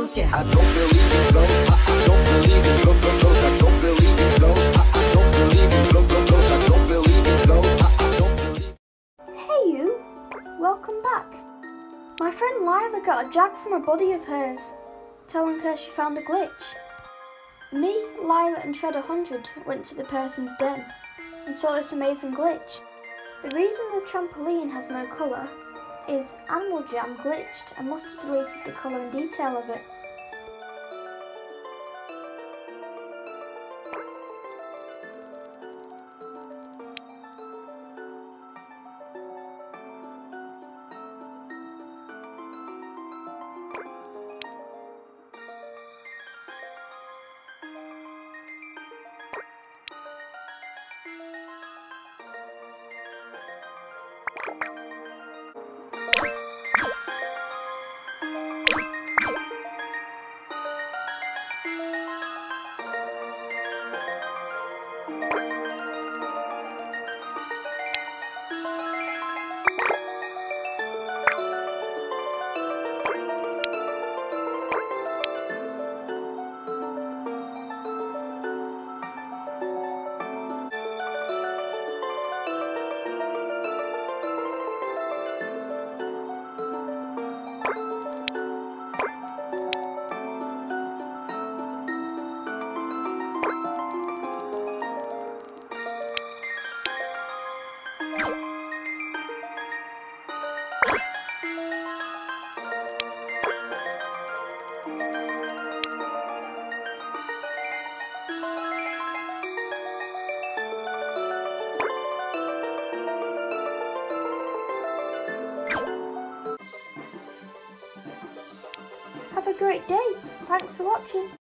ghosts, yeah. I don't believe in ghosts, I don't believe in ghosts, I don't believe in ghosts, I don't believe in ghosts, I don't believe in ghosts, I don't believe. Hey you, welcome back. My friend Lila got a jag from a buddy of hers, telling her she found a glitch. Me, Lila and Shred100 went to the person's den and saw this amazing glitch. The reason the trampoline has no colour is Animal Jam glitched and must have deleted the colour and detail of it. Have a great day. Thanks for watching.